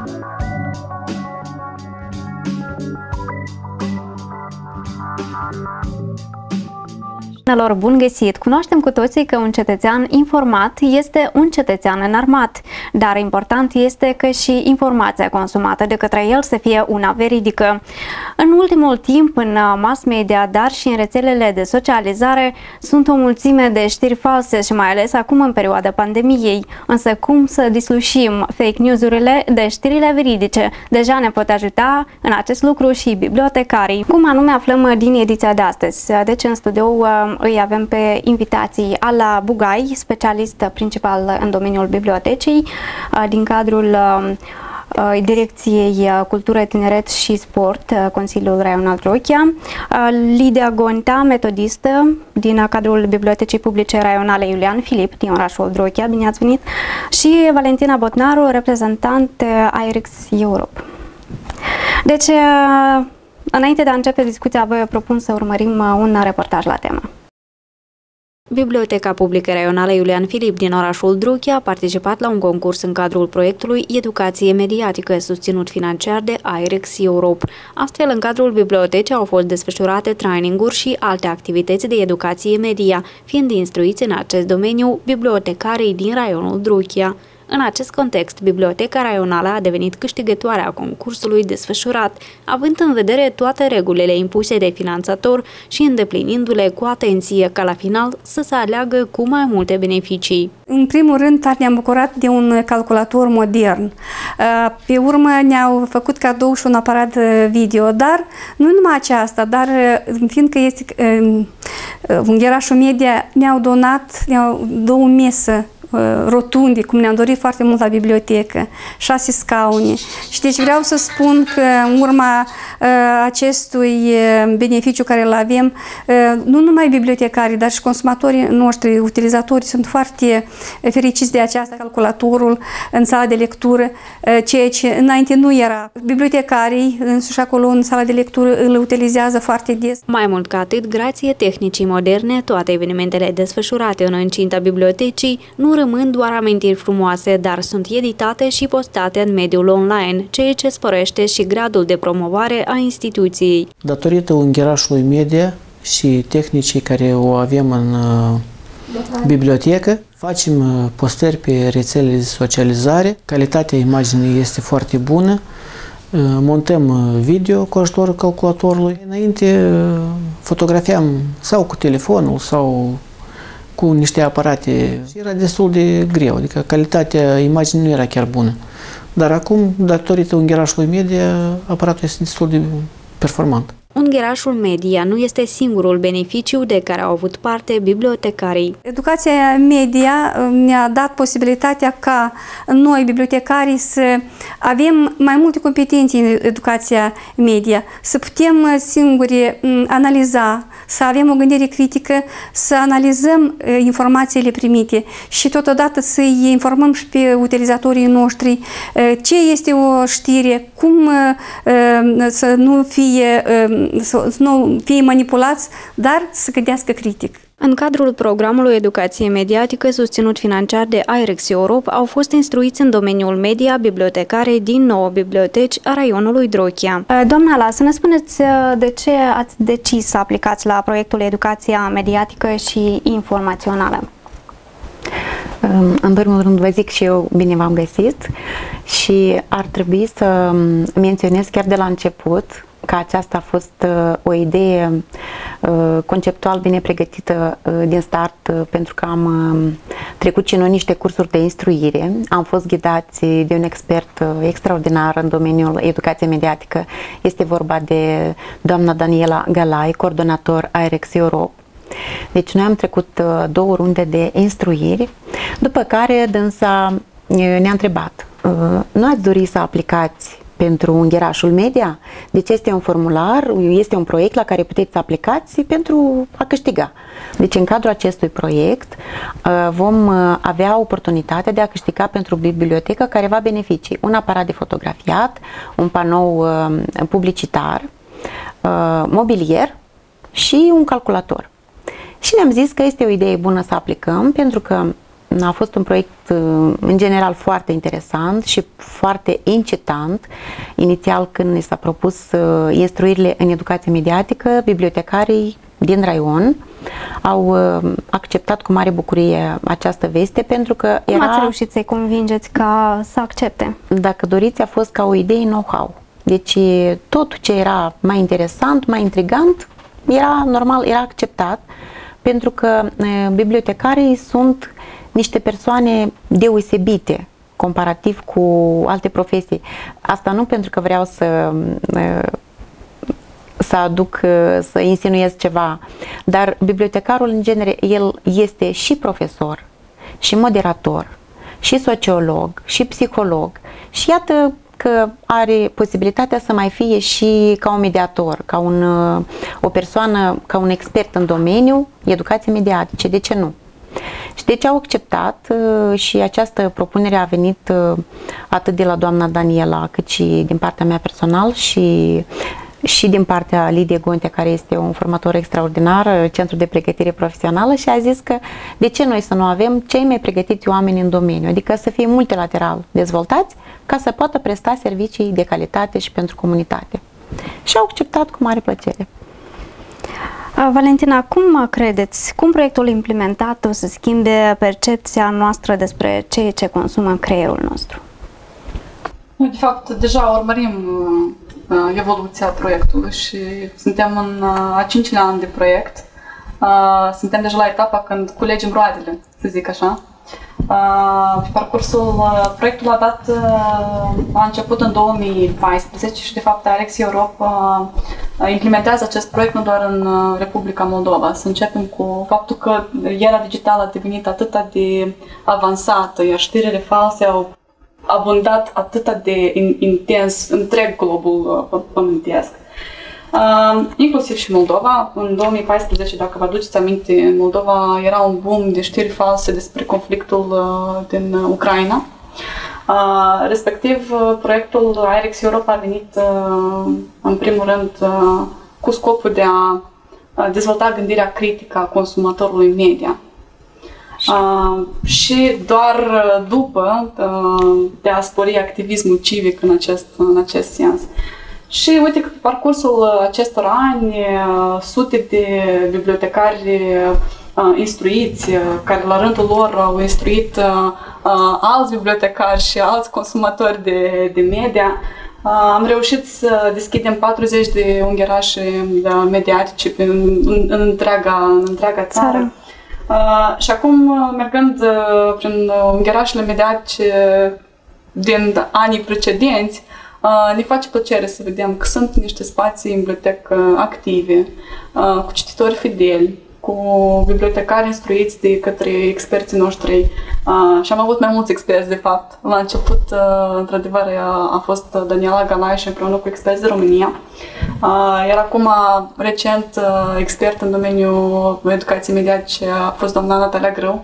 Bun găsit! Cunoaștem cu toții că un cetățean informat este un cetățean înarmat, dar important este că și informația consumată de către el să fie una veridică. În ultimul timp, în mass media, dar și în rețelele de socializare, sunt o mulțime de știri false și mai ales acum în perioada pandemiei. Însă cum să dislușim fake news-urile de știrile veridice? Deja ne pot ajuta în acest lucru și bibliotecarii. Cum anume aflăm din ediția de astăzi? Deci în studio îi avem pe invitații Ala Bugai, specialist principal în domeniul bibliotecii, din cadrul Direcției Cultură, Tineret și Sport, Consiliul Raional Drochia, Lidia Gonta, metodistă din cadrul Bibliotecii Publice Raionale Iulian Filip din orașul Drochia, bine ați venit, și Valentina Botnaru, reprezentant IREX Europe. Deci, înainte de a începe discuția, vă propun să urmărim un reportaj la temă. Biblioteca Publică Raională Iulian Filip din orașul Drochia a participat la un concurs în cadrul proiectului Educație Mediatică, susținut financiar de IREX Europe. Astfel, în cadrul bibliotecii au fost desfășurate traininguri și alte activități de educație media, fiind instruiți în acest domeniu bibliotecarii din raionul Drochia. În acest context, Biblioteca Raională a devenit câștigătoarea concursului desfășurat, având în vedere toate regulile impuse de finanțator și îndeplinindu-le cu atenție ca la final să se aleagă cu mai multe beneficii. În primul rând, ne-am bucurat de un calculator modern. Pe urmă ne-au făcut cadou și un aparat video, dar nu numai aceasta, dar fiindcă este Ungherașul Media, ne-au donat două mese rotunde, cum ne-am dorit foarte mult la bibliotecă, 6 scaune. Și deci vreau să spun că în urma acestui beneficiu care îl avem, nu numai bibliotecarii, dar și consumatorii noștri, utilizatorii, sunt foarte fericiți de aceasta, calculatorul în sala de lectură, ceea ce înainte nu era. Bibliotecarii, însuși acolo în sala de lectură, îl utilizează foarte des. Mai mult ca atât, grație tehnicii moderne, toate evenimentele desfășurate în incinta bibliotecii nu rămân doar amintiri frumoase, dar sunt editate și postate în mediul online, ceea ce sporește și gradul de promovare a instituției. Datorită Ungherașului Media și tehnicii care o avem în bibliotecă, facem postări pe rețelele de socializare, calitatea imaginii este foarte bună, montăm video cu ajutorul calculatorului. Înainte fotografiam sau cu telefonul sau cu niște aparate. Era destul de greu, adică calitatea imaginii nu era chiar bună. Dar acum, datorită Ungherașului Media, aparatul este destul de performant. Ungherașul Media nu este singurul beneficiu de care au avut parte bibliotecarii. Educația media ne-a dat posibilitatea ca noi, bibliotecarii, să avem mai multe competențe în educația media, să putem singuri analiza, să avem o gândire critică, să analizăm informațiile primite și totodată să-i informăm și pe utilizatorii noștri ce este o știre, cum să nu fie manipulați, dar să gândească critic. În cadrul programului Educație Mediatică, susținut financiar de IREX Europe, au fost instruiți în domeniul media bibliotecarii din 9 biblioteci a raionului Drochia. Doamna Ala, să ne spuneți de ce ați decis să aplicați la proiectul Educația Mediatică și Informațională? În primul rând vă zic și eu bine v-am găsit și ar trebui să menționez chiar de la început că aceasta a fost o idee conceptual bine pregătită din start, pentru că am trecut și noi niște cursuri de instruire. Am fost ghidați de un expert extraordinar în domeniul educației mediatică. Este vorba de doamna Daniela Galai, coordonator IREX Europe. Deci noi am trecut 2 runde de instruiri, după care dânsa ne-a întrebat: nu ați dori să aplicați pentru Ungherașul Media? Deci este un formular, este un proiect la care puteți aplicați pentru a câștiga. Deci în cadrul acestui proiect vom avea oportunitatea de a câștiga pentru bibliotecă careva beneficii: un aparat de fotografiat, un panou publicitar, mobilier și un calculator. Și ne-am zis că este o idee bună să aplicăm, pentru că a fost un proiect în general foarte interesant și foarte incitant. Inițial, când ni s-a propus instruirile în educație mediatică, bibliotecarii din raion au acceptat cu mare bucurie această veste, pentru că Cum ați reușit să-i convingeți ca să accepte? Dacă doriți, a fost ca o idee know-how. Deci tot ce era mai interesant, mai intrigant, era normal, era acceptat, pentru că bibliotecarii sunt niște persoane deosebite comparativ cu alte profesii. Asta nu pentru că vreau să aduc, să insinuez ceva, dar bibliotecarul în genere, el este și profesor, și moderator, și sociolog, și psiholog, și iată că are posibilitatea să mai fie și ca un mediator, ca o persoană, ca un expert în domeniul educației mediatice. De ce nu? Și deci au acceptat și această propunere a venit atât de la doamna Daniela, cât și din partea mea personal și din partea Lidiei Gontea, care este un formator extraordinar, Centru de Pregătire Profesională, și a zis că de ce noi să nu avem cei mai pregătiți oameni în domeniu, adică să fie multilateral dezvoltați ca să poată presta servicii de calitate și pentru comunitate. Și au acceptat cu mare plăcere. Valentina, cum credeți, cum proiectul implementat o să schimbe percepția noastră despre ceea ce consumă creierul nostru? De fapt, deja urmărim evoluția proiectului și suntem în a 5-lea an de proiect. Suntem deja la etapa când culegem roadele, să zic așa. Pe parcursul proiectul a început în 2014 și de fapt Irex Europa implementează acest proiect nu doar în Republica Moldova. Să începem cu faptul că era digitală a devenit atât de avansată, iar știrile false au abundat atât de intens întreg globul pământesc. Inclusiv și Moldova. În 2014, dacă vă aduceți aminte, în Moldova era un boom de știri false despre conflictul din Ucraina. Respectiv, proiectul Irex Europa a venit în primul rând cu scopul de a dezvolta gândirea critică a consumatorului media. Și doar după de a spori activismul civic în acest sens. Și uite că pe parcursul acestor ani, sute de bibliotecari instruiți, care la rândul lor au instruit alți bibliotecari și alți consumatori de media, am reușit să deschidem 40 de ungherașe mediatice în întreaga țară. Și acum, mergând prin ungherașele mediatice din anii precedenți, ne face plăcere să vedem că sunt niște spații în bibliotecă active, cu cititori fideli, cu bibliotecari instruiți de către experții noștri. Și am avut mai mulți experți, de fapt. La început, într-adevăr, a fost Daniela Galai și împreună cu experți de România. Iar acum, recent, expert în domeniul educației mediatice a fost doamna Natalia Grâu.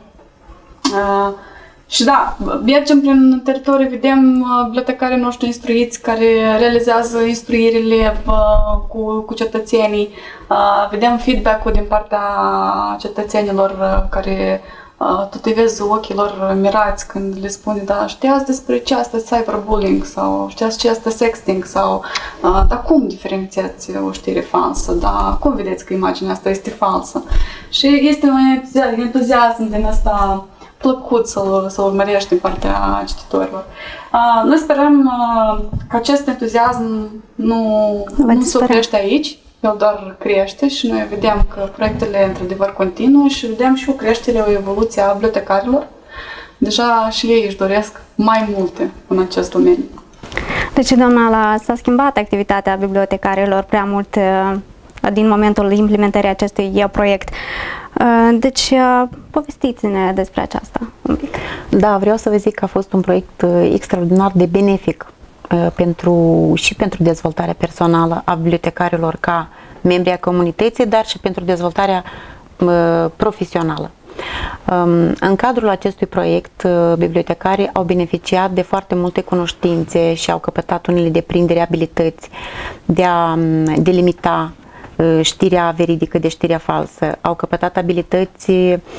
Și da, mergem prin teritoriu, vedem bibliotecarii noștri instruiți care realizează instruirile cu cetățenii, vedem feedback-ul din partea cetățenilor care tot îi vezi ochii lor mirați când le spune, da, știați despre ce asta cyberbullying sau știați ce asta sexting sau dar cum diferențiați o știre falsă, dar cum vedeți că imaginea asta este falsă? Și este un entuziasm din asta plăcut să urmărești din partea cititorilor. Noi sperăm că acest entuziasm nu se oprește aici, el doar crește și noi vedem că proiectele într-adevăr continuă și vedem și o creștere, o evoluție a bibliotecarilor. Deja și ei își doresc mai multe în acest domeniu. Deci, doamna, s-a schimbat activitatea bibliotecarilor prea mult din momentul implementării acestui proiect. Deci, povestiți-ne despre aceasta un pic. Da, vreau să vă zic că a fost un proiect extraordinar de benefic și pentru dezvoltarea personală a bibliotecarilor ca membri ai comunității, dar și pentru dezvoltarea profesională. În cadrul acestui proiect, bibliotecarii au beneficiat de foarte multe cunoștințe și au căpătat unele deprinderi, abilități de a delimita știrea veridică de știrea falsă, au căpătat abilități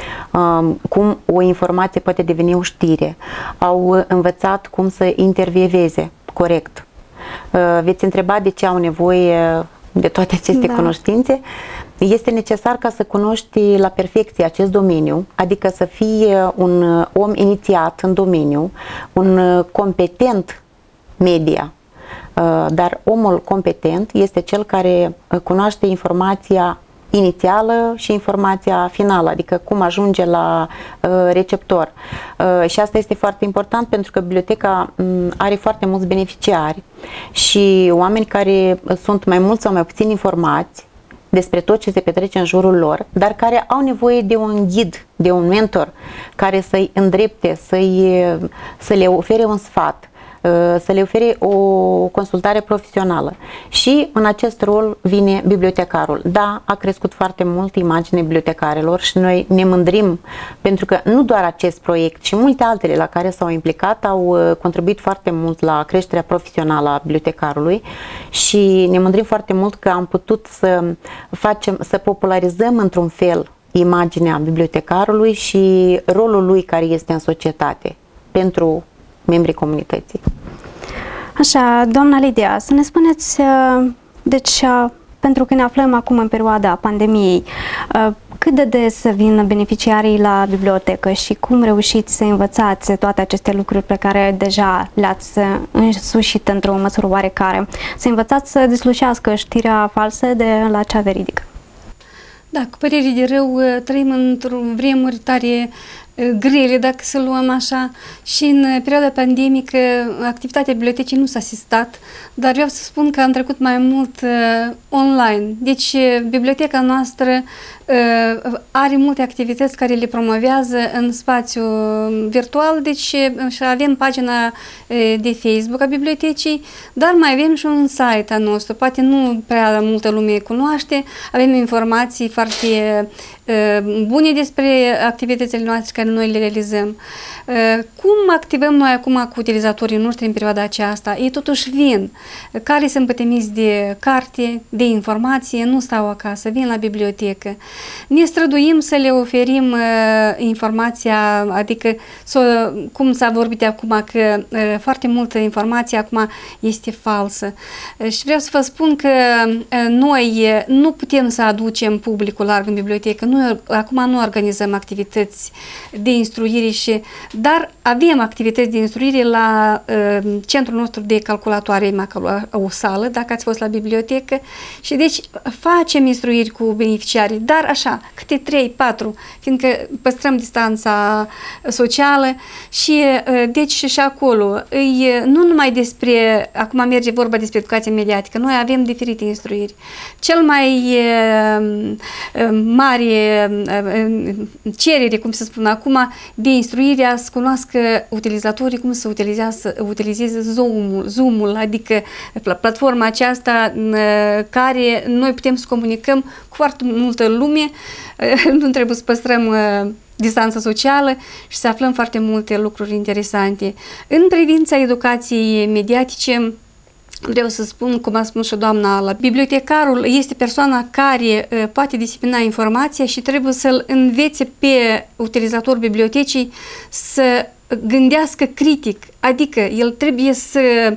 cum o informație poate deveni o știre, au învățat cum să intervieveze corect. Veți întreba de ce au nevoie de toate aceste cunoștințe. Este necesar ca să cunoști la perfecție acest domeniu, adică să fii un om inițiat în domeniu, un competent media. Dar omul competent este cel care cunoaște informația inițială și informația finală, adică cum ajunge la receptor. Și asta este foarte important pentru că biblioteca are foarte mulți beneficiari și oameni care sunt mai mult sau mai puțin informați despre tot ce se petrece în jurul lor, dar care au nevoie de un ghid, de un mentor care să-i îndrepte, să le ofere un sfat, să le ofere o consultare profesională. Și în acest rol vine bibliotecarul. Da, a crescut foarte mult imaginea bibliotecarilor și noi ne mândrim pentru că nu doar acest proiect, ci multe altele la care s-au implicat au contribuit foarte mult la creșterea profesională a bibliotecarului și ne mândrim foarte mult că am putut să popularizăm într-un fel imaginea bibliotecarului și rolul lui care este în societate pentru membrii comunității. Așa, doamna Lidia, să ne spuneți, deci, pentru că ne aflăm acum în perioada pandemiei, cât de des vin beneficiarii la bibliotecă și cum reușiți să învățați toate aceste lucruri pe care deja le-ați însușit într-o măsură oarecare? Să învățați să deslușească știrea falsă de la cea veridică? Da, cu părere de rău, trăim într-o vremuri tare grele, dacă să luăm așa, și în perioada pandemică activitatea bibliotecii nu s-a asistat, dar vreau să spun că am trecut mai mult online. Deci biblioteca noastră are multe activități care le promovează în spațiu virtual, deci și avem pagina de Facebook a bibliotecii, dar mai avem și un site al nostru, poate nu prea multă lume cunoaște, avem informații foarte bune despre activitățile noastre care noi le realizăm. Cum activăm noi acum cu utilizatorii noștri în perioada aceasta? Ei totuși vin, care sunt pătimiți de carte, de informație, nu stau acasă, vin la bibliotecă. Ne străduim să le oferim informația, adică cum s-a vorbit acum, că foarte multă informație acum este falsă. Și vreau să vă spun că noi nu putem să aducem publicul larg în bibliotecă. Noi acum nu organizăm activități de instruire, dar avem activități de instruire la centrul nostru de calculatoare, o sală, dacă ați fost la bibliotecă, și deci facem instruiri cu beneficiarii, dar așa, câte 3-4, fiindcă păstrăm distanța socială și deci și acolo, nu numai despre, acum merge vorba despre educație mediatică, noi avem diferite instruiri. Cel mai mare cerere, cum să spun acum, de instruirea să cunoască utilizatorii cum să utilizeze Zoom-ul, adică platforma aceasta care noi putem să comunicăm cu foarte multă lume, nu trebuie să păstrăm distanța socială și să aflăm foarte multe lucruri interesante. În privința educației mediatice, vreau să spun, cum a spus și doamna, bibliotecarul este persoana care poate disemina informația și trebuie să-l învețe pe utilizatorul bibliotecii să gândească critic, adică el trebuie să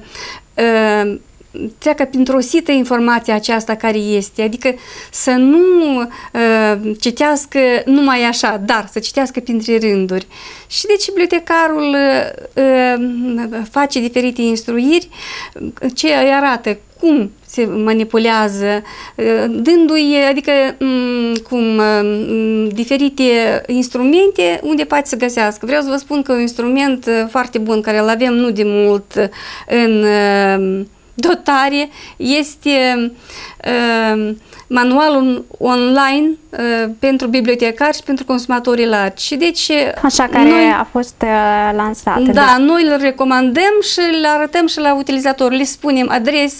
treacă printr-o sită informația aceasta care este, adică să nu citească numai așa, dar să citească printre rânduri. Și deci bibliotecarul face diferite instruiri ce îi arată cum se manipulează, dându-i, adică diferite instrumente unde poate să găsească. Vreau să vă spun că un instrument foarte bun care îl avem nu de mult în dotare este manualul online pentru bibliotecari și pentru consumatorii largi. Și deci, așa, care a fost lansat. Da, noi îl recomandăm și îl arătăm și la utilizator. Le spunem adresa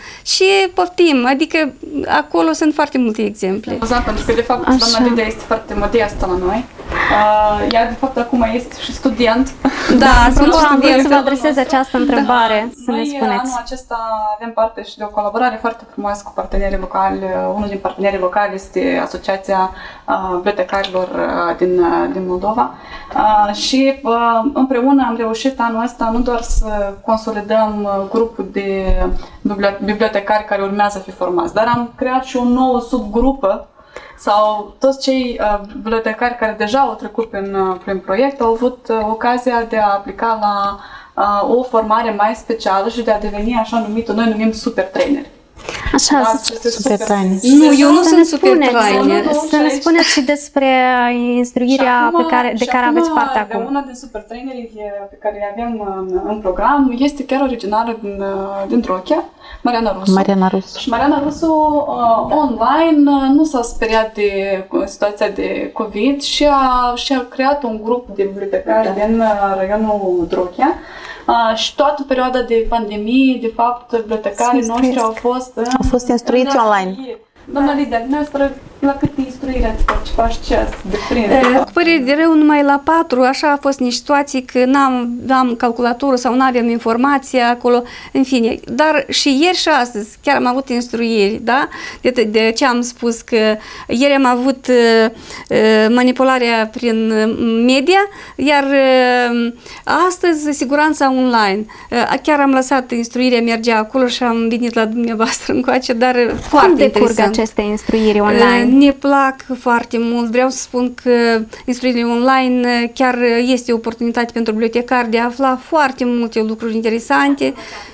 și poftim, adică acolo sunt foarte multe exemple. Pentru că, de fapt, doamna Lidia este foarte modestă la noi. Ea, de fapt, acum este și student. Da, sunt student. Să vă adresez această întrebare, să ne Noi, spuneți. anul acesta avem parte și de o colaborare foarte frumoasă cu partenerii locali. Unul din partenerii locali este Asociația Bibliotecarilor din Moldova. Și împreună am reușit anul ăsta nu doar să consolidăm grupul de bibliotecari care urmează să fie formați, dar am creat și o nouă subgrupă sau toți cei bibliotecari care deja au trecut prin proiect au avut ocazia de a aplica la o formare mai specială și de a deveni așa numitul, noi numim super traineri. Așa, super trainer. Nu, eu nu sunt super trainer. Să ne spuneți și despre instruirea de care aveți parte acum. Una din super trainerii pe care le avem în program este chiar originară din Drochea, Mariana Rusu. Și Mariana Rusu online nu s-a speriat de situația de COVID și a creat un grup de bibliotecari din raionul Drochea. Și toată perioada de pandemie, de fapt, bibliotecarii noștri au fost instruiți online. Doamna Lidia, dumneavoastră, la câte instruiri ați participat și ce ați deprins? Cu părere de rău, numai la 4, așa a fost niște situații că n-am calculatorul sau nu aveam informație acolo, în fine. Dar și ieri și astăzi chiar am avut instruiri, da? De ce am spus că ieri am avut manipularea prin media, iar astăzi siguranța online. Chiar am lăsat instruirea, mergea acolo și am venit la dumneavoastră încoace, dar foarte interesant. Aceste instruiri online? Ne plac foarte mult. Vreau să spun că instruirile online chiar este o oportunitate pentru bibliotecari de a afla foarte multe lucruri interesante.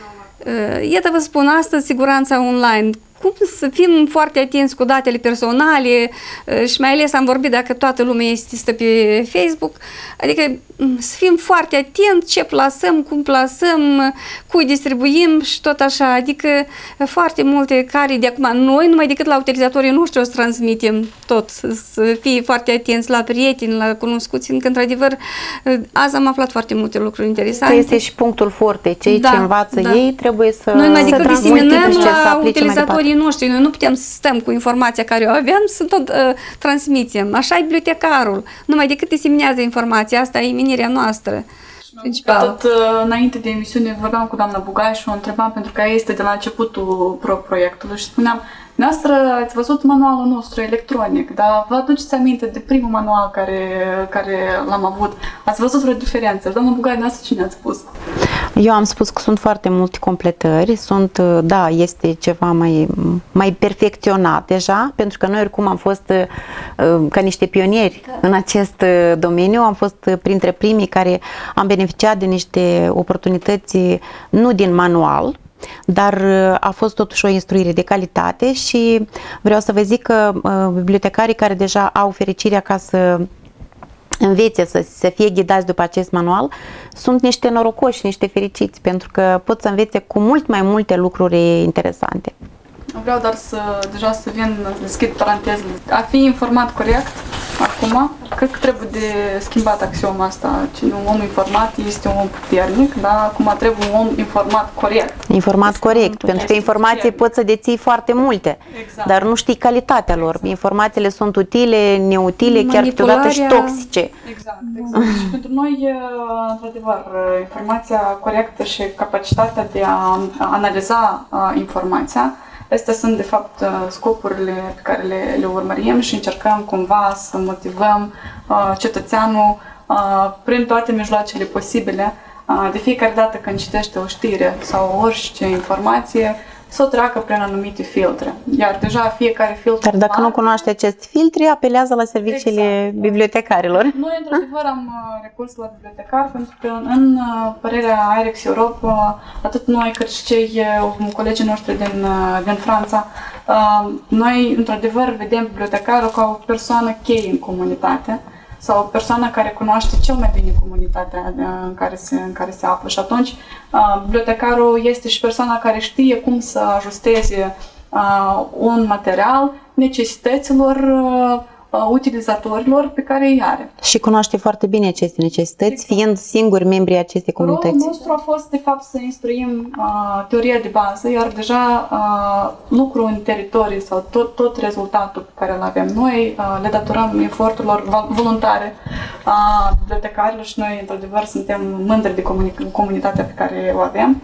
Iată, vă spun astăzi, siguranța online. Cum să fim foarte atenți cu datele personale și mai ales am vorbit dacă toată lumea stă pe Facebook, adică să fim foarte atenți ce plasăm, cum plasăm, cui distribuim și tot așa, adică foarte multe care de acum noi, numai decât la utilizatorii noștri o să transmitem tot, să fie foarte atenți la prieteni, la cunoscuți, încă într-adevăr azi am aflat foarte multe lucruri interesante. Că este și punctul forte, cei ce învață ei trebuie să noi numai decât diseminăm la utilizatorii noștri, noi nu putem să stăm cu informația care o avem, să tot transmitem. Așa e bibliotecarul. Numai decât diseminează informația, asta e menirea noastră. Tot înainte de emisiune vorbeam cu doamna Bugai și o întrebam pentru că ea este de la începutul proiectului și spuneam, noastră ați văzut manualul nostru electronic, dar vă aduceți aminte de primul manual care l-am avut? Ați văzut vreo diferență? Doamna Bugai, noastră cine ați spus? Eu am spus că sunt foarte multe completări, da, este ceva mai perfecționat deja, pentru că noi oricum am fost ca niște pionieri în acest domeniu, am fost printre primii care am beneficiat de niște oportunități nu din manual, dar a fost totuși o instruire de calitate și vreau să vă zic că bibliotecarii care deja au fericirea ca să învețe să fie ghidați după acest manual, sunt niște norocoși, niște fericiți, pentru că pot să învețe cu mult mai multe lucruri interesante. Vreau doar deja să deschid parantezele. A fi informat corect, acum, cred că trebuie de schimbat axioma asta. Un om informat este un om puternic, dar acum trebuie un om informat corect. Informat corect, pentru că informații poți să deții foarte multe, dar nu știi calitatea lor. Informațiile sunt utile, neutile, chiar câteodată și toxice. Exact. Și pentru noi, într-adevăr, informația corectă și capacitatea de a analiza informația, astea sunt, de fapt, scopurile pe care le urmărim și încercăm cumva să motivăm cetățeanul prin toate mijloacele posibile, de fiecare dată când citește o știre sau orice informație, să o treacă prin anumite filtre. Iar deja fiecare filtru... Dar dacă nu cunoaște acest filtre, apelează la serviciile bibliotecarilor. Noi, într-adevăr, am recurs la bibliotecari pentru că în părerea IREX Europa, atât noi cât și colegii noștri din Franța, noi, într-adevăr, vedem bibliotecarul ca o persoană cheie în comunitate sau o persoană care cunoaște cel mai bine comunitatea în care se află. Și atunci, bibliotecarul este și persoana care știe cum să ajusteze un material necesităților utilizatorilor pe care îi are. Și cunoaște foarte bine aceste necesități, fiind singuri membrii acestei comunități. Rolul nostru a fost, de fapt, să instruim teoria de bază, iar deja lucrul în teritorii sau tot rezultatul pe care îl avem noi le datorăm eforturilor voluntare a bibliotecarilor și noi, într-adevăr, suntem mândri de comunitatea pe care o avem.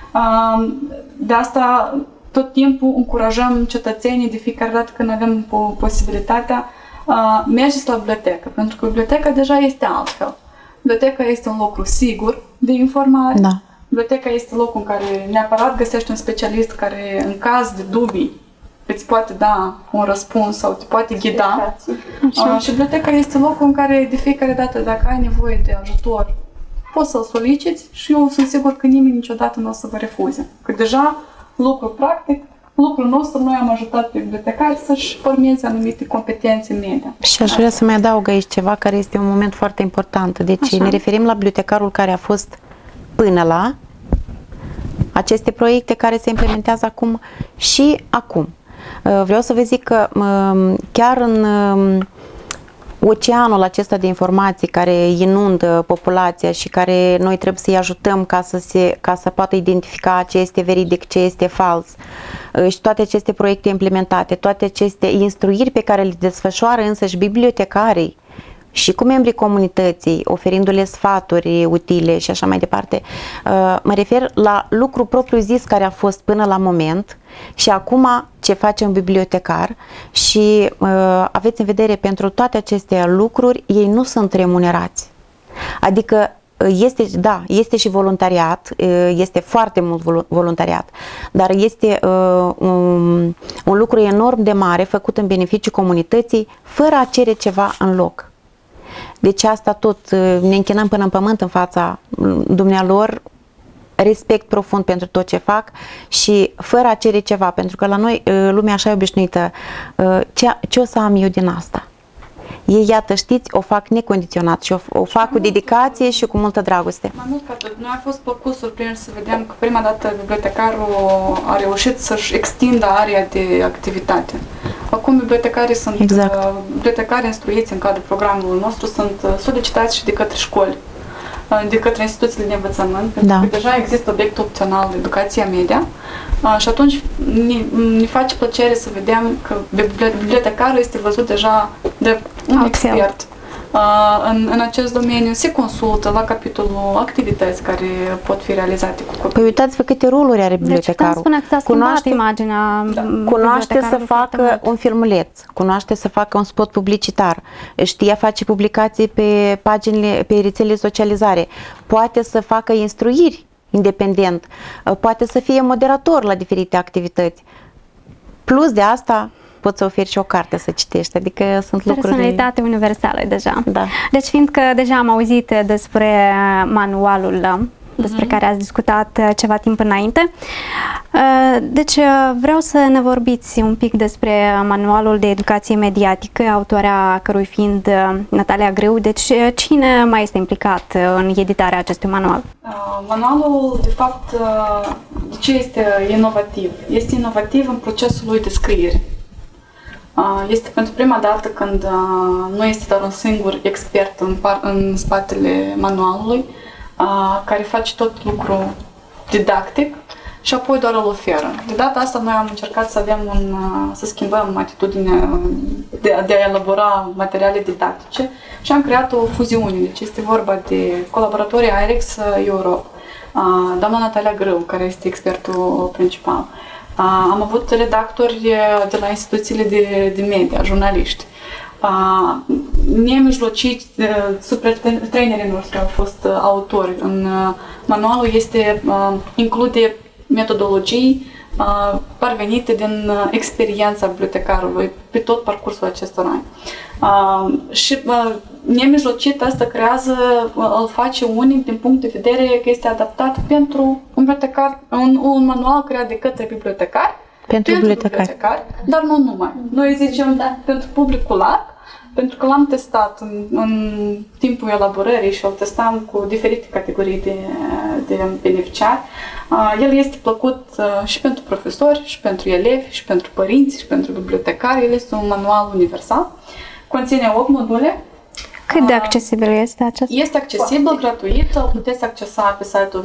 De asta, tot timpul încurajăm cetățenii de fiecare dată când avem posibilitatea mergeți la bibliotecă, pentru că biblioteca deja este altfel. Biblioteca este un loc sigur de informare. Da. Biblioteca este locul în care neapărat găsești un specialist care, în caz de dubii, îți poate da un răspuns sau te poate ghida. Și biblioteca este locul în care, de fiecare dată, dacă ai nevoie de ajutor, poți să-l soliciți și eu sunt sigur că nimeni niciodată nu o să vă refuze. Că deja, lucrul practic, lucrul nostru, noi am ajutat pe bibliotecari să-și formeze anumite competențe media. Și aș vrea să mai adaug aici ceva care este un moment foarte important. Deci ne referim la bibliotecarul care a fost până la aceste proiecte care se implementează acum și acum. Vreau să vă zic că chiar în oceanul acesta de informații care inundă populația și care noi trebuie să-i ajutăm ca să poată identifica ce este veridic, ce este fals și toate aceste proiecte implementate, toate aceste instruiri pe care le desfășoară însăși bibliotecarii și cu membrii comunității, oferindu-le sfaturi utile și așa mai departe. Mă refer la lucru propriu zis care a fost până la moment și acum ce face un bibliotecar și aveți în vedere pentru toate aceste lucruri, ei nu sunt remunerați. Adică este și voluntariat, este foarte mult voluntariat, dar este un lucru enorm de mare făcut în beneficiu comunității fără a cere ceva în loc. Deci asta tot ne închinăm până în pământ în fața dumnealor, respect profund pentru tot ce fac și fără a cere ceva, pentru că la noi lumea așa e obișnuită, ce o să am eu din asta? Ei, iată, știți, o fac necondiționat și o fac cu dedicație și cu multă dragoste. Mai mult ca atât, noi am fost plăcut surprinși să vedem că prima dată bibliotecarul a reușit să-și extindă area de activitate. Acum bibliotecarii sunt, bibliotecari instruiți în cadrul programului nostru sunt solicitați și de către școli, de către instituțiile de învățământ, pentru că deja există obiectul opțional de educația media și atunci ne face plăcere să vedem că bibliotecarul este văzut deja de un expert în acest domeniu, se consultă la capitolul activități care pot fi realizate cu copii. Păi uitați-vă câte roluri are bibliotecarul. Cunoaște să facă un filmuleț, cunoaște să facă un spot publicitar, știe face publicații pe paginile, pe rețelele socializare, poate să facă instruiri independent, poate să fie moderator la diferite activități. Plus de asta, poți să oferi și o carte să citești, adică sunt lucruri... Personalitate universală deja. Da. Deci, fiindcă deja am auzit despre manualul despre care ați discutat ceva timp înainte, deci vreau să ne vorbiți un pic despre manualul de educație mediatică, autoarea cărui fiind Natalia Grâu. Deci, cine mai este implicat în editarea acestui manual? Manualul, de fapt, de ce este inovativ? Este inovativ în procesul lui de scriere. Este pentru prima dată când nu este doar un singur expert în spatele manualului care face tot lucrul didactic și apoi doar îl oferă. De data asta noi am încercat să avem să schimbăm atitudinea de a elabora materiale didactice și am creat o fuziune. Deci este vorba de colaboratorii IREX Europe, doamna Natalia Grâu, care este expertul principal. Am avut redactori de la instituțiile de media, jurnaliști. Nemijlociți, trainerii noștri au fost autori. În manualul include metodologii parvenite din experiența bibliotecarului pe tot parcursul acestor ani. Și nemijlocit asta îl face unic din punct de vedere că este adaptat pentru un bibliotecar, un manual creat de către bibliotecari, pentru bibliotecari, dar nu numai. Noi zicem pentru publicul larg, pentru că l-am testat în timpul elaborării și îl testam cu diferite categorii de beneficiari. El este plăcut și pentru profesori, și pentru elevi, și pentru părinți, și pentru bibliotecari. El este un manual universal conține 8 module. Cât de accesibil este acesta? Este accesibil, gratuit, puteți accesa pe site-ul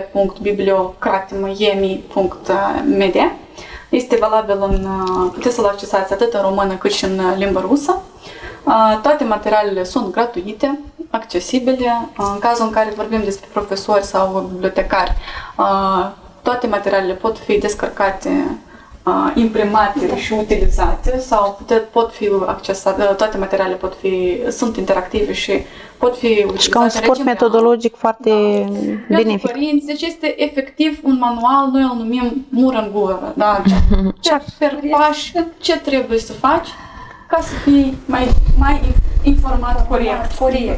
www.bibliocratimoiemi.media. Este valabil puteți să-l accesați atât în română cât și în limba rusă. Toate materialele sunt gratuite, accesibile. În cazul în care vorbim despre profesori sau bibliotecari, toate materialele pot fi descărcate, imprimate și utilizate sau pot fi accesate, toate materialele sunt interactive și pot fi utilizate. Și ca un suport metodologic foarte benefic. Părinți, deci este efectiv un manual, noi îl numim mur în gură, da? Per pași, ce trebuie să faci ca să fii mai informat corect.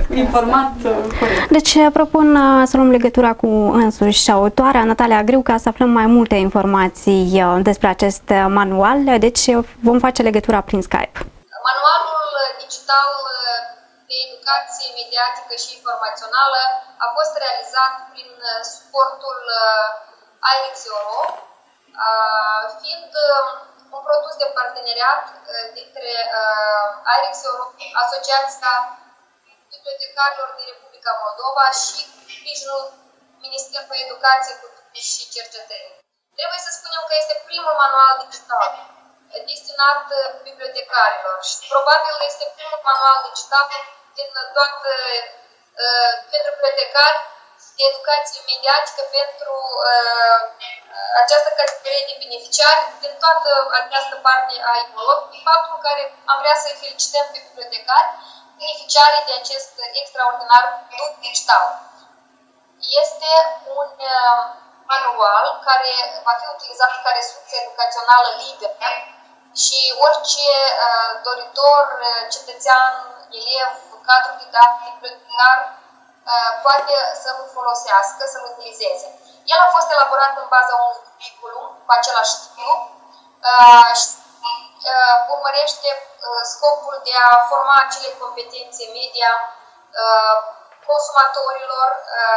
Deci propun să luăm legătura cu însuși autoarea, Natalia Griu, ca să aflăm mai multe informații despre acest manual. Deci vom face legătura prin Skype. Manualul digital de educație mediatică și informațională a fost realizat prin suportul IRIX Europe, fiind un produs de parteneriat dintre IRIX Europe, Asociația Bibliotecarilor din Republica Moldova și sprijinul Ministerului Educației, Culturii și Cercetării. Trebuie să spunem că este primul manual digital destinat bibliotecarilor și probabil este primul manual digital din toată pentru bibliotecari de educație mediatică pentru această categorie de beneficiari din toată această parte a Europei, faptul care am vrea să-i felicităm pe bibliotecari, beneficiarii de acest extraordinar produs digital. Este un manual care va fi utilizat ca resursă educațională liberă și orice doritor, cetățean, elev, cadru didactic, bibliotecar, poate să-l folosească, să-l utilizeze. El a fost elaborat în baza unui curriculum cu același titlu și urmărește scopul de a forma acele competențe media consumatorilor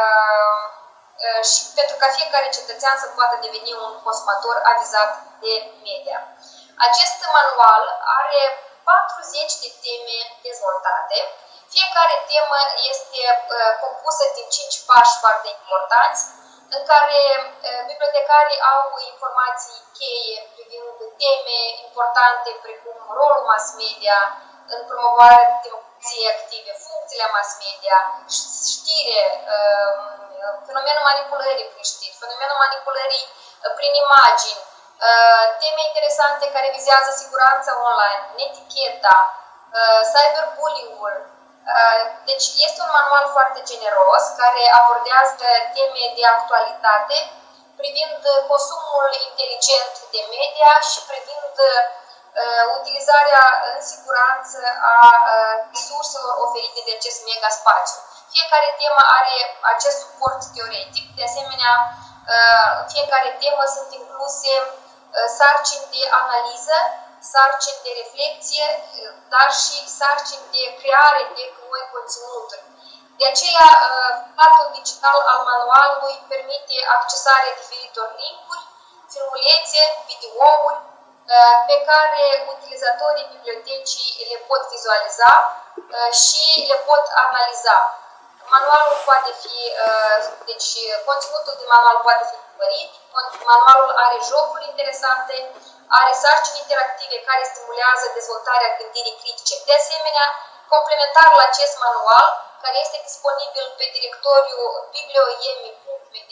și pentru ca fiecare cetățean să poată deveni un consumator avizat de media. Acest manual are 40 de teme dezvoltate. Fiecare temă este compusă din 5 pași foarte importanți, în care bibliotecarii au informații cheie privind teme importante precum rolul mass media în promovarea democrației active, funcțiile mass media, știre, fenomenul manipulării prin știri, fenomenul manipulării prin imagini, teme interesante care vizează siguranța online, neticheta, cyberbullying-ul. Deci este un manual foarte generos care abordează teme de actualitate privind consumul inteligent de media și privind utilizarea în siguranță a resurselor oferite de acest mega spațiu. Fiecare temă are acest suport teoretic, de asemenea în fiecare temă sunt incluse sarcini de analiză, sarcini de reflexie, dar și sarcini de creare de noi conținuturi. De aceea, formatul digital al manualului permite accesarea diferitor linkuri, filmulețe, videouri, pe care utilizatorii bibliotecii le pot vizualiza și le pot analiza. Manualul poate fi, deci conținutul din manual poate fi urmărit, manualul are jocuri interesante, are sarcini interactive care stimulează dezvoltarea gândirii critice. De asemenea, complementar la acest manual, care este disponibil pe directoriul biblioiemi.md,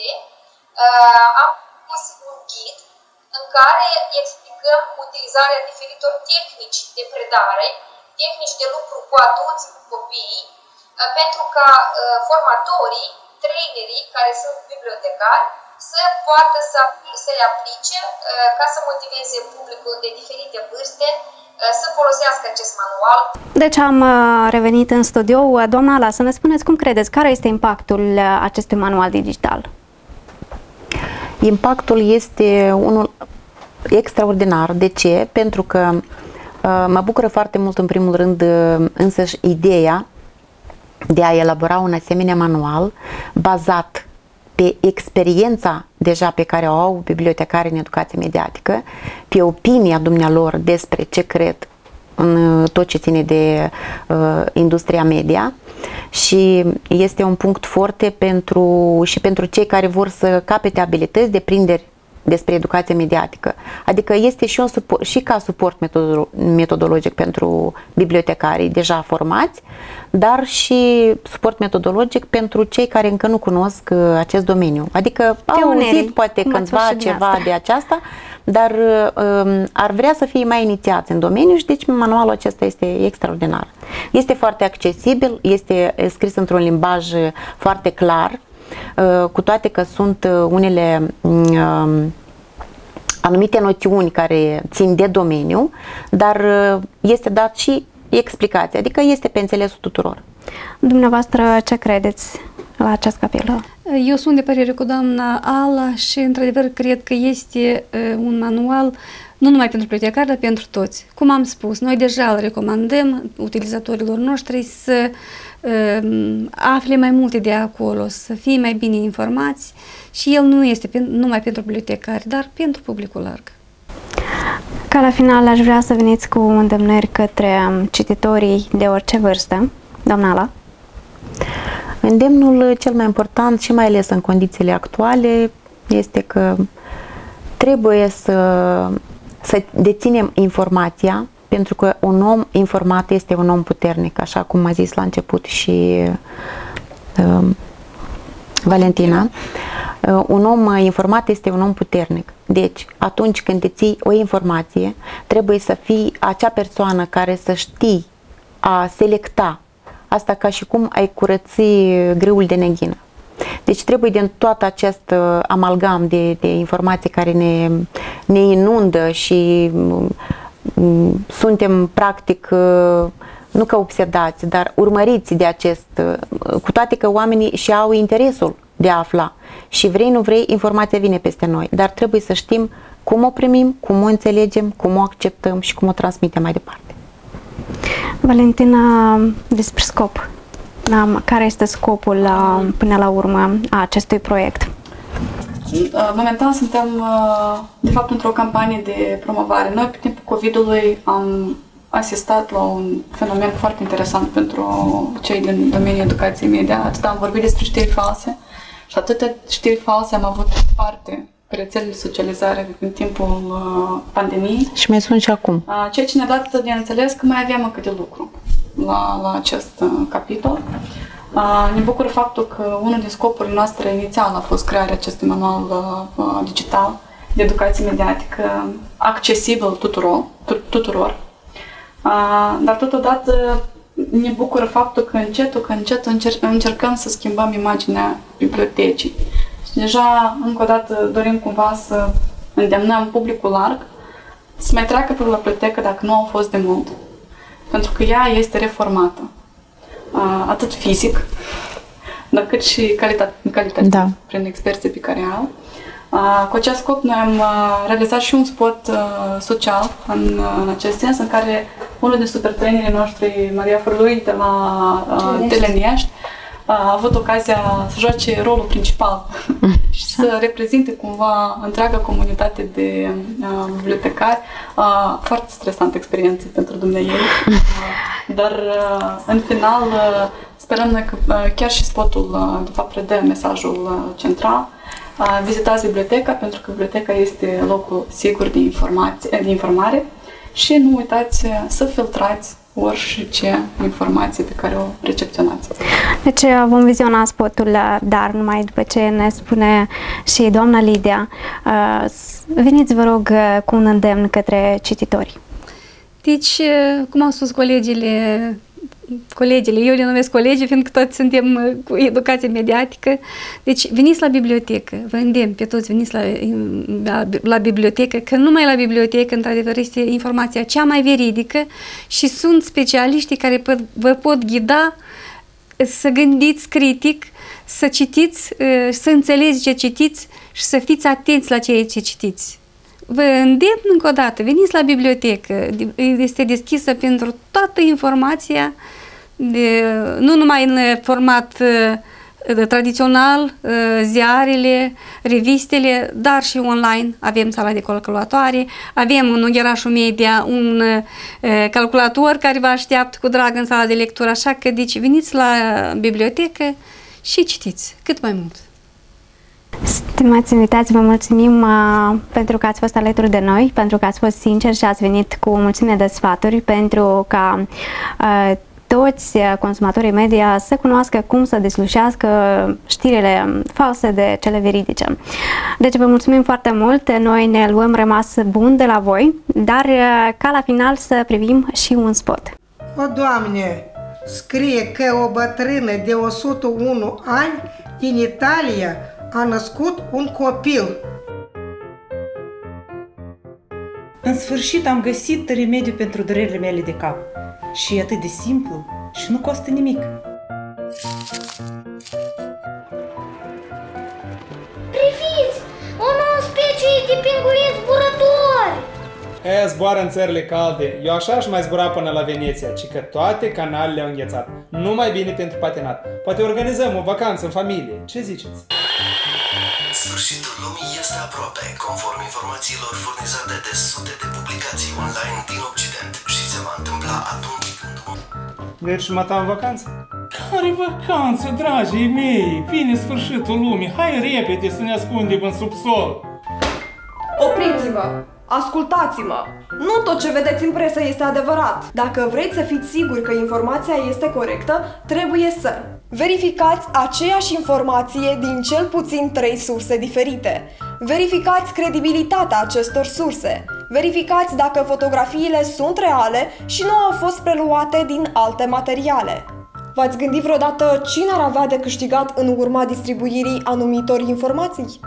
am pus un ghid în care explicăm utilizarea diferitor tehnici de predare, tehnici de lucru cu adulți, cu copiii, pentru ca formatorii, trainerii care sunt bibliotecari, să poată să le aplice ca să motiveze publicul de diferite vârste să folosească acest manual. Deci am revenit în studio. Doamna Ala, să ne spuneți cum credeți, care este impactul acestui manual digital? Impactul este unul extraordinar. De ce? Pentru că mă bucură foarte mult, în primul rând, însăși ideea de a elabora un asemenea manual bazat pe experiența deja pe care o au bibliotecarii în educație mediatică, pe opinia dumnealor despre ce cred în tot ce ține de industria media și este un punct foarte pentru cei care vor să capete abilități, deprinderi despre educație mediatică. Adică este și ca suport metodologic pentru bibliotecarii deja formați, dar și suport metodologic pentru cei care încă nu cunosc acest domeniu. Adică au auzit poate cândva ceva de aceasta, dar ar vrea să fie mai inițiați în domeniu și deci manualul acesta este extraordinar. Este foarte accesibil, este scris într-un limbaj foarte clar, cu toate că sunt unele anumite noțiuni care țin de domeniu, dar este dat și explicație, adică este pe înțelesul tuturor. Dumneavoastră, ce credeți la acest capitol? Eu sunt de părere cu doamna Ala și, într-adevăr, cred că este un manual nu numai pentru bibliotecari, dar pentru toți. Cum am spus, noi deja îl recomandăm utilizatorilor noștri să afle mai multe de acolo, să fie mai bine informați și el nu este numai pentru bibliotecari, dar pentru publicul larg. Ca la final, aș vrea să veniți cu îndemnări către cititorii de orice vârstă. Doamna Ala? Îndemnul cel mai important și mai ales în condițiile actuale este că trebuie să deținem informația, pentru că un om informat este un om puternic, așa cum a zis la început și Valentina. Un om informat este un om puternic. Deci, atunci când deții o informație, trebuie să fii acea persoană care să știi a selecta. Asta ca și cum ai curăți grâul de neghină. Deci trebuie din tot acest amalgam de informații care ne inundă și suntem practic nu că obsedați, dar urmăriți de acest, cu toate că oamenii și au interesul de a afla. Și vrei, nu vrei, informația vine peste noi, dar trebuie să știm cum o primim, cum o înțelegem, cum o acceptăm și cum o transmitem mai departe. Valentina, despre scop. Care este scopul până la urmă a acestui proiect? Momentan suntem, de fapt, într-o campanie de promovare. Noi, pe timpul COVID-ului, am asistat la un fenomen foarte interesant pentru cei din domeniul educației media. Atât am vorbit despre știri false și atâtea știri false am avut parte pe rețelele de socializare în timpul pandemiei. Și mai sunt și acum. Ceea ce ne-a dat de înțeles că mai aveam încă de lucru la acest capitol. Ne bucură faptul că unul din scopurile noastre inițial a fost crearea acestui manual digital de educație mediatică accesibil tuturor. Dar totodată ne bucură faptul că încet încercăm să schimbăm imaginea bibliotecii. Și deja, încă o dată, dorim cumva să îndemnăm publicul larg să mai treacă pe la bibliotecă dacă nu au fost de mult, pentru că ea este reformată. Atât fizic, dar cât și calitativ, da, prin experții pe care au. Cu acest scop, noi am realizat și un spot social în acest sens, în care unul din supertrainerii noștri, Maria Furlui, de la Telenești, a avut ocazia să joace rolul principal și să reprezinte cumva întreaga comunitate de bibliotecari. Foarte stresantă experiență pentru dumneavoastră, dar în final sperăm noi că chiar și spotul de fapt predă mesajul central. Vizitați biblioteca, pentru că biblioteca este locul sigur de informare și nu uitați să filtrați orice informație pe care o recepționați. Deci vom viziona spotul, dar numai după ce ne spune și doamna Lidia. Veniți, vă rog, cu un îndemn către cititori. Deci, cum au spus colegele, eu le numesc colegii, fiindcă toți suntem cu educație mediatică. Deci, veniți la bibliotecă, vă îndemn pe toți, veniți la bibliotecă, că numai la bibliotecă, într-adevăr, este informația cea mai veridică și sunt specialiștii care vă pot ghida să gândiți critic, să citiți, să înțelegeți ce citiți și să fiți atenți la ceea ce citiți. Vă îndemn încă o dată, veniți la bibliotecă, este deschisă pentru toată informația, nu numai în format tradițional, ziarele, revistele, dar și online. Avem sala de calculatoare, avem în Ungherașul Media un calculator care vă așteaptă cu drag în sala de lectură, așa că deci veniți la bibliotecă și citiți cât mai mult. Stimați invitați, vă mulțumim pentru că ați fost alături de noi, pentru că ați fost sinceri și ați venit cu o mulțime de sfaturi pentru ca toți consumatorii media să cunoască cum să deslușească știrile false de cele veridice. Deci vă mulțumim foarte mult, noi ne luăm rămas bun de la voi, dar ca la final să privim și un spot. O, Doamne, scrie că o bătrână de 101 ani din Italia a născut un copil. În sfârșit am găsit remediu pentru durerile mele de cap. Și e atât de simplu și nu costă nimic. Priviți! O nouă specie de pinguini zburători! Zboară în țările calde. Eu așa aș mai zbura până la Veneția, ci că toate canalele au înghețat. Nu mai bine pentru patinat. Poate organizăm o vacanță în familie. Ce ziceți? Sfârșitul lumii este aproape, conform informațiilor furnizate de sute de publicații online din Occident și se va întâmpla atunci când... Deci mă în vacanță? Care vacanță, dragii mei? Vine sfârșitul lumii. Hai repede să ne ascundem în subsol. Opriți-vă! Ascultați-mă! Nu tot ce vedeți în presă este adevărat. Dacă vreți să fiți siguri că informația este corectă, trebuie să verificați aceeași informație din cel puțin 3 surse diferite. Verificați credibilitatea acestor surse. Verificați dacă fotografiile sunt reale și nu au fost preluate din alte materiale. V-ați gândit vreodată cine ar avea de câștigat în urma distribuirii anumitor informații?